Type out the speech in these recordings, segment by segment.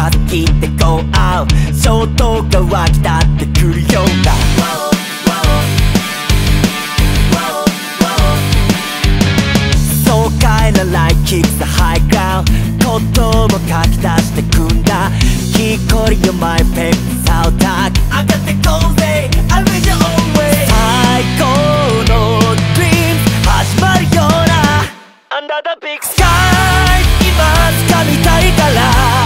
か切ってこう衝動が湧き立ってくるような爽快なライキックスハイグラウンド言葉書き出してくんだキーコリよマイペップサウター上がってこうぜ I wish you always 最高の Dreams 始まるような Under the big sky 今掴みたいから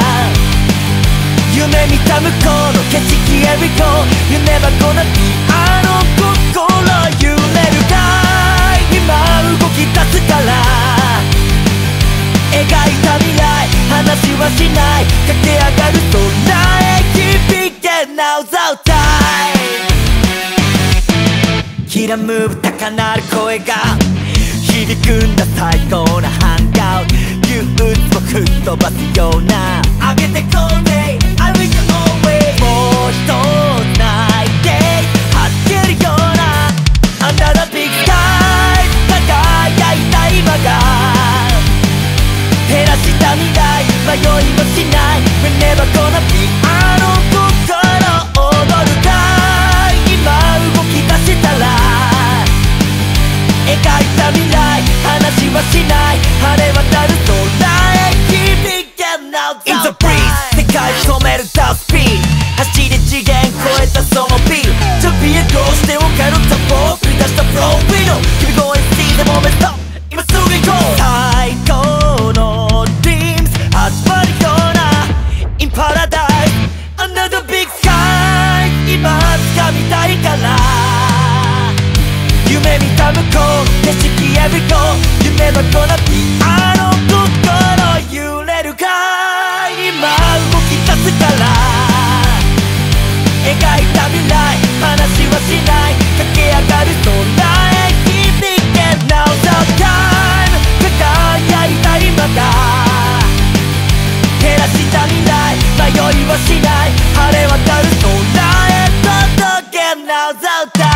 夢見た向こうの景色 Here we go You never gonna be あの心揺れるかい今動き出すから描いた未来話はしない駆け上がる空へ響け Now's our time きらむぶ高鳴る声が響くんだ最高なハンガウト憂鬱を吹っ飛ばすような上げてこうぜ I wish you always もう一つないで弾けるような Under the big sky 輝いた今が照らした未来迷いもしない We're never gonna be あの心踊るか今動き出したら描いた未来話はしない晴れ渡る空へ響け Now In the breeze 世界染めるダウスピード走り次元超えたそのビール準備へどうしても帰るタボ繰り出したフロービード君声 See the moment stop 今すぐ行こう最高の Dreams 始まるような In paradise Under the big sky 今掴みたいから夢見た向こう景色 Here we go You never gonna be あの心揺れるか今動き出すから描いた未来話はしない駆け上がる空へ響け Now's our time 輝いた今が照らした未来迷いはしない晴れ渡る空へ届け Now's our time